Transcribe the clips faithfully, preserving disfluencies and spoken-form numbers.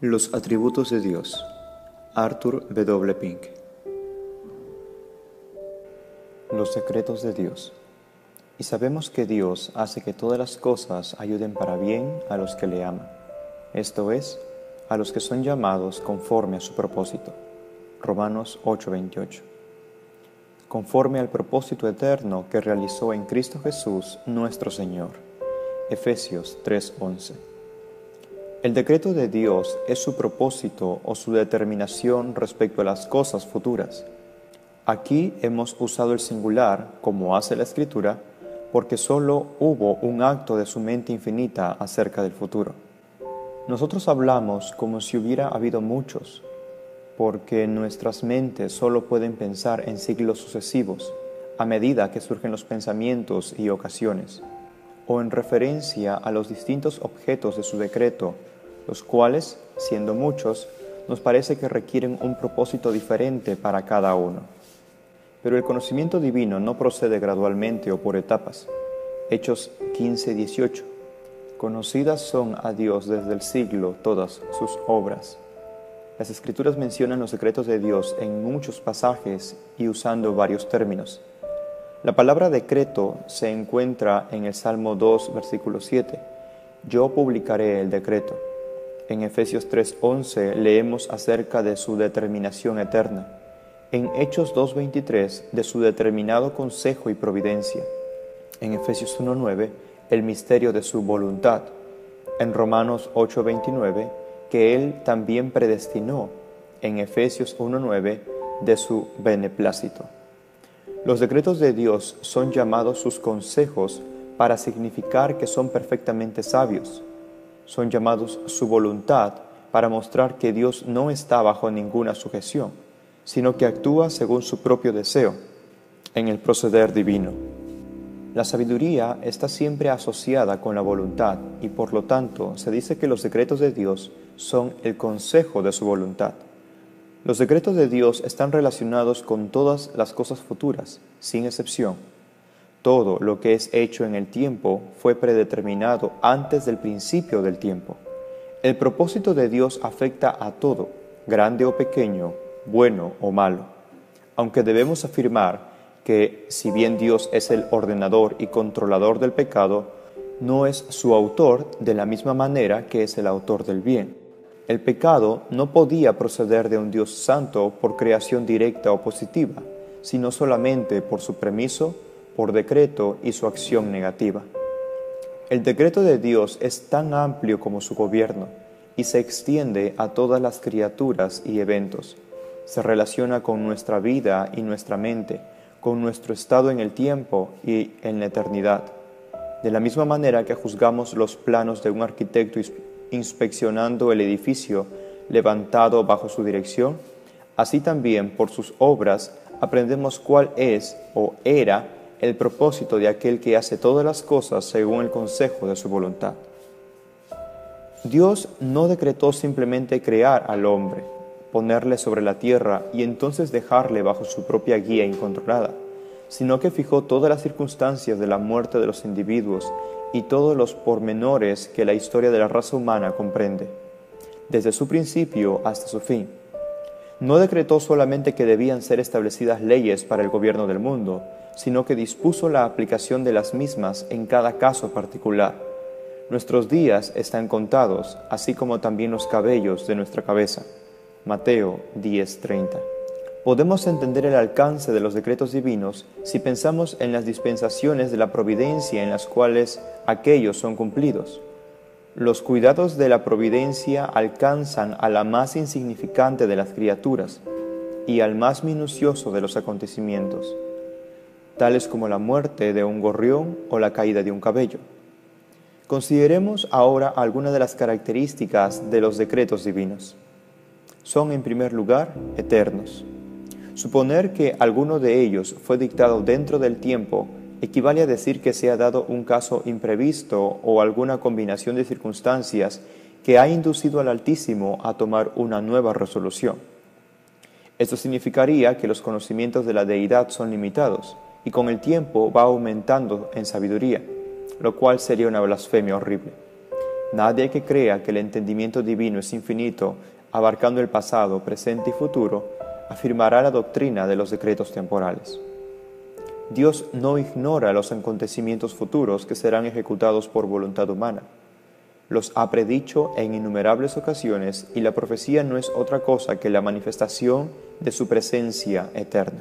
Los atributos de Dios. Arthur W. Pink. Los decretos de Dios. Y sabemos que Dios hace que todas las cosas ayuden para bien a los que le aman, esto es, a los que son llamados conforme a su propósito. Romanos ocho veintiocho. Conforme al propósito eterno que realizó en Cristo Jesús nuestro Señor. Efesios tres once. El decreto de Dios es su propósito o su determinación respecto a las cosas futuras. Aquí hemos usado el singular, como hace la Escritura, porque solo hubo un acto de su mente infinita acerca del futuro. Nosotros hablamos como si hubiera habido muchos, porque nuestras mentes solo pueden pensar en siglos sucesivos, a medida que surgen los pensamientos y ocasiones, o en referencia a los distintos objetos de su decreto, los cuales, siendo muchos, nos parece que requieren un propósito diferente para cada uno. Pero el conocimiento divino no procede gradualmente o por etapas. Hechos quince dieciocho. Conocidas son a Dios desde el siglo todas sus obras. Las Escrituras mencionan los secretos de Dios en muchos pasajes y usando varios términos. La palabra decreto se encuentra en el Salmo dos, versículo siete. Yo publicaré el decreto. En Efesios tres once leemos acerca de su determinación eterna. En Hechos dos veintitrés de su determinado consejo y providencia. En Efesios uno nueve el misterio de su voluntad. En Romanos ocho veintinueve que Él también predestinó. En Efesios uno nueve de su beneplácito. Los decretos de Dios son llamados sus consejos para significar que son perfectamente sabios. Son llamados su voluntad para mostrar que Dios no está bajo ninguna sujeción, sino que actúa según su propio deseo, en el proceder divino. La sabiduría está siempre asociada con la voluntad y por lo tanto se dice que los decretos de Dios son el consejo de su voluntad. Los decretos de Dios están relacionados con todas las cosas futuras, sin excepción. Todo lo que es hecho en el tiempo fue predeterminado antes del principio del tiempo. El propósito de Dios afecta a todo, grande o pequeño, bueno o malo. Aunque debemos afirmar que, si bien Dios es el ordenador y controlador del pecado, no es su autor de la misma manera que es el autor del bien. El pecado no podía proceder de un Dios santo por creación directa o positiva, sino solamente por su permiso, por decreto y su acción negativa. El decreto de Dios es tan amplio como su gobierno y se extiende a todas las criaturas y eventos. Se relaciona con nuestra vida y nuestra mente, con nuestro estado en el tiempo y en la eternidad. De la misma manera que juzgamos los planos de un arquitecto inspeccionando el edificio levantado bajo su dirección, así también por sus obras aprendemos cuál es o era el propósito de aquel que hace todas las cosas según el consejo de su voluntad. Dios no decretó simplemente crear al hombre, ponerle sobre la tierra y entonces dejarle bajo su propia guía incontrolada, sino que fijó todas las circunstancias de la muerte de los individuos y todos los pormenores que la historia de la raza humana comprende, desde su principio hasta su fin. No decretó solamente que debían ser establecidas leyes para el gobierno del mundo, sino que dispuso la aplicación de las mismas en cada caso particular. Nuestros días están contados, así como también los cabellos de nuestra cabeza. Mateo diez treinta. Podemos entender el alcance de los decretos divinos si pensamos en las dispensaciones de la providencia en las cuales aquellos son cumplidos. Los cuidados de la providencia alcanzan a la más insignificante de las criaturas y al más minucioso de los acontecimientos, tales como la muerte de un gorrión o la caída de un cabello. Consideremos ahora algunas de las características de los decretos divinos. Son, en primer lugar, eternos. Suponer que alguno de ellos fue dictado dentro del tiempo equivale a decir que se ha dado un caso imprevisto o alguna combinación de circunstancias que ha inducido al Altísimo a tomar una nueva resolución. Esto significaría que los conocimientos de la deidad son limitados y con el tiempo va aumentando en sabiduría, lo cual sería una blasfemia horrible. Nadie que crea que el entendimiento divino es infinito, abarcando el pasado, presente y futuro, afirmará la doctrina de los decretos temporales. Dios no ignora los acontecimientos futuros que serán ejecutados por voluntad humana. Los ha predicho en innumerables ocasiones y la profecía no es otra cosa que la manifestación de su presencia eterna.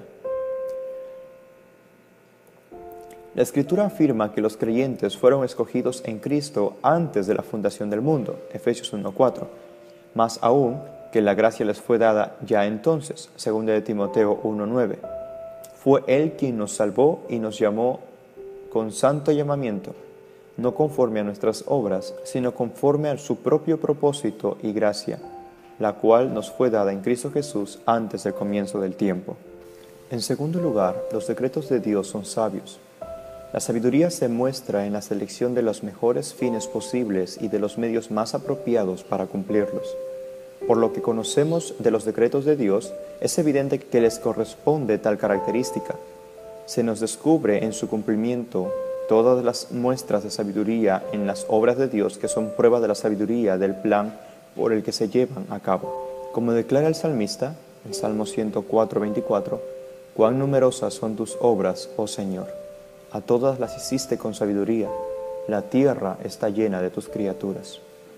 La Escritura afirma que los creyentes fueron escogidos en Cristo antes de la fundación del mundo, Efesios uno cuatro, más aún que la gracia les fue dada ya entonces, segunda de Timoteo uno nueve. Fue Él quien nos salvó y nos llamó con santo llamamiento, no conforme a nuestras obras, sino conforme a su propio propósito y gracia, la cual nos fue dada en Cristo Jesús antes del comienzo del tiempo. En segundo lugar, los decretos de Dios son sabios. La sabiduría se muestra en la selección de los mejores fines posibles y de los medios más apropiados para cumplirlos. Por lo que conocemos de los decretos de Dios, es evidente que les corresponde tal característica. Se nos descubre en su cumplimiento todas las muestras de sabiduría en las obras de Dios que son prueba de la sabiduría del plan por el que se llevan a cabo. Como declara el salmista, en Salmo ciento cuatro, veinticuatro, «Cuán numerosas son tus obras, oh Señor. A todas las hiciste con sabiduría. La tierra está llena de tus criaturas».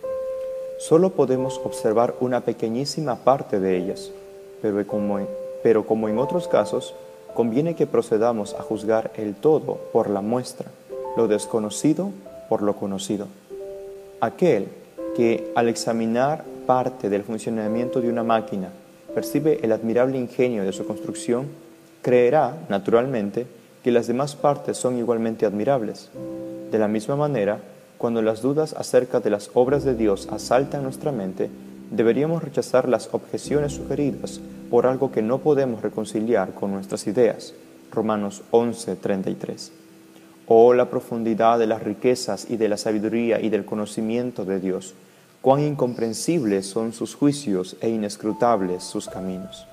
Solo podemos observar una pequeñísima parte de ellas, pero como, en, pero como en otros casos, conviene que procedamos a juzgar el todo por la muestra, lo desconocido por lo conocido. Aquel que, al examinar parte del funcionamiento de una máquina, percibe el admirable ingenio de su construcción, creerá, naturalmente, que las demás partes son igualmente admirables. De la misma manera, cuando las dudas acerca de las obras de Dios asaltan nuestra mente, deberíamos rechazar las objeciones sugeridas por algo que no podemos reconciliar con nuestras ideas. Romanos once, treinta y tres. Oh, la profundidad de las riquezas y de la sabiduría y del conocimiento de Dios. Cuán incomprensibles son sus juicios e inescrutables sus caminos.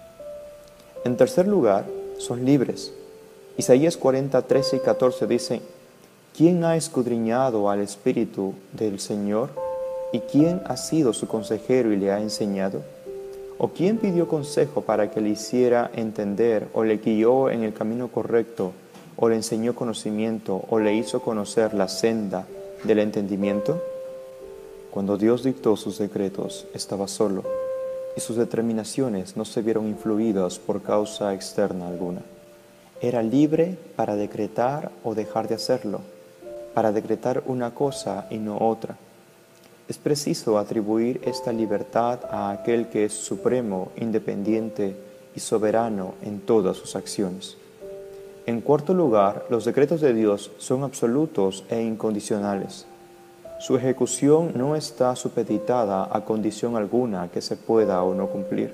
En tercer lugar, son libres. Isaías cuarenta, trece y catorce dice: ¿Quién ha escudriñado al Espíritu del Señor? ¿Y quién ha sido su consejero y le ha enseñado? ¿O quién pidió consejo para que le hiciera entender, o le guió en el camino correcto, o le enseñó conocimiento, o le hizo conocer la senda del entendimiento? Cuando Dios dictó sus decretos, estaba solo, y sus determinaciones no se vieron influidas por causa externa alguna. Era libre para decretar o dejar de hacerlo, para decretar una cosa y no otra. Es preciso atribuir esta libertad a aquel que es supremo, independiente y soberano en todas sus acciones. En cuarto lugar, los decretos de Dios son absolutos e incondicionales. Su ejecución no está supeditada a condición alguna que se pueda o no cumplir.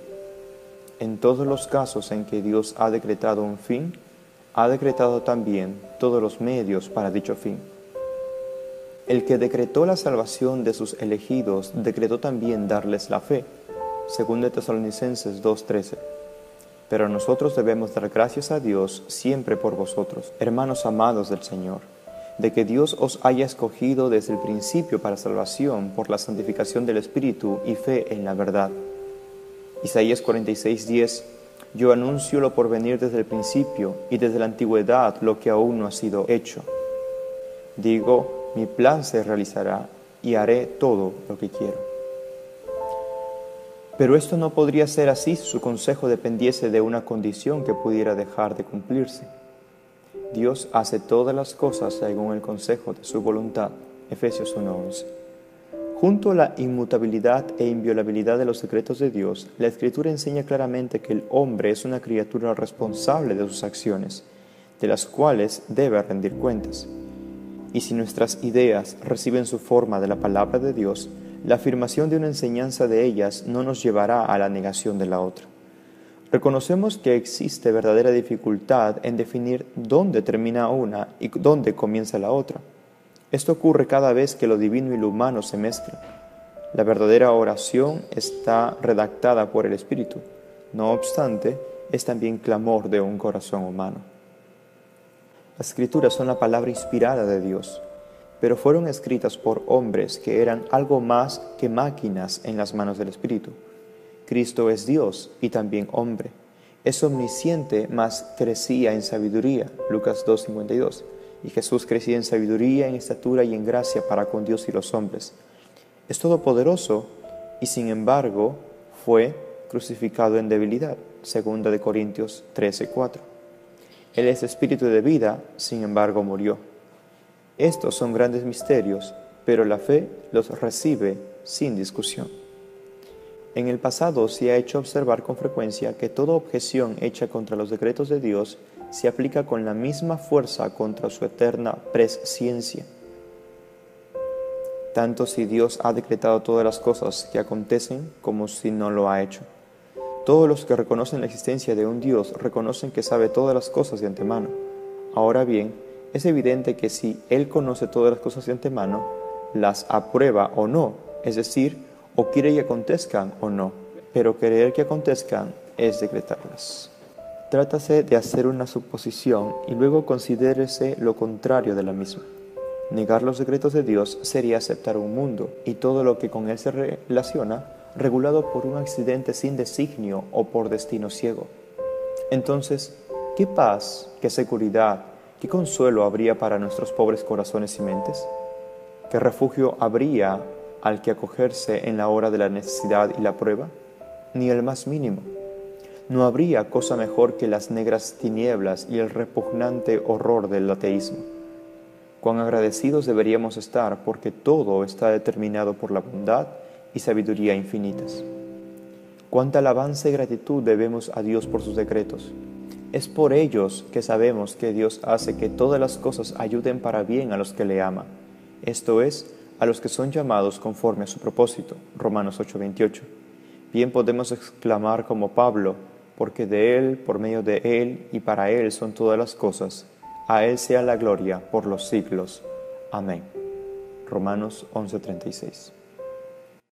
En todos los casos en que Dios ha decretado un fin, ha decretado también todos los medios para dicho fin. El que decretó la salvación de sus elegidos, decretó también darles la fe, según de Tesalonicenses dos trece. Pero nosotros debemos dar gracias a Dios siempre por vosotros, hermanos amados del Señor, de que Dios os haya escogido desde el principio para salvación por la santificación del Espíritu y fe en la verdad. Isaías cuarenta y seis, diez. Yo anuncio lo por venir desde el principio y desde la antigüedad lo que aún no ha sido hecho. Digo, mi plan se realizará y haré todo lo que quiero. Pero esto no podría ser así si su consejo dependiese de una condición que pudiera dejar de cumplirse. Dios hace todas las cosas según el consejo de su voluntad. Efesios uno once. Junto a la inmutabilidad e inviolabilidad de los decretos de Dios, la Escritura enseña claramente que el hombre es una criatura responsable de sus acciones, de las cuales debe rendir cuentas. Y si nuestras ideas reciben su forma de la palabra de Dios, la afirmación de una enseñanza de ellas no nos llevará a la negación de la otra. Reconocemos que existe verdadera dificultad en definir dónde termina una y dónde comienza la otra. Esto ocurre cada vez que lo divino y lo humano se mezclan. La verdadera oración está redactada por el Espíritu. No obstante, es también clamor de un corazón humano. Las Escrituras son la palabra inspirada de Dios. pero fueron escritas por hombres que eran algo más que máquinas en las manos del Espíritu. Cristo es Dios y también hombre. Es omnisciente, mas crecía en sabiduría, Lucas dos cincuenta y dos. Y Jesús crecía en sabiduría, en estatura y en gracia para con Dios y los hombres. Es todopoderoso y sin embargo fue crucificado en debilidad, segunda de Corintios trece cuatro. Él es espíritu de vida, sin embargo murió. Estos son grandes misterios, pero la fe los recibe sin discusión. En el pasado se ha hecho observar con frecuencia que toda objeción hecha contra los decretos de Dios se aplica con la misma fuerza contra su eterna presciencia. Tanto si Dios ha decretado todas las cosas que acontecen como si no lo ha hecho. Todos los que reconocen la existencia de un Dios reconocen que sabe todas las cosas de antemano. Ahora bien, es evidente que si Él conoce todas las cosas de antemano, las aprueba o no, es decir, o quiere que acontezcan o no, pero querer que acontezcan es decretarlas. Trátase de hacer una suposición y luego considérese lo contrario de la misma. Negar los decretos de Dios sería aceptar un mundo y todo lo que con él se relaciona, regulado por un accidente sin designio o por destino ciego. Entonces, ¿qué paz, qué seguridad, qué consuelo habría para nuestros pobres corazones y mentes? ¿Qué refugio habría al que acogerse en la hora de la necesidad y la prueba? Ni el más mínimo. No habría cosa mejor que las negras tinieblas y el repugnante horror del ateísmo. Cuán agradecidos deberíamos estar porque todo está determinado por la bondad y sabiduría infinitas. Cuánta alabanza y gratitud debemos a Dios por sus decretos. Es por ellos que sabemos que Dios hace que todas las cosas ayuden para bien a los que le aman, esto es, a los que son llamados conforme a su propósito. Romanos ocho veintiocho. Bien podemos exclamar como Pablo, porque de Él, por medio de Él y para Él son todas las cosas. A Él sea la gloria por los siglos. Amén. Romanos once treinta y seis.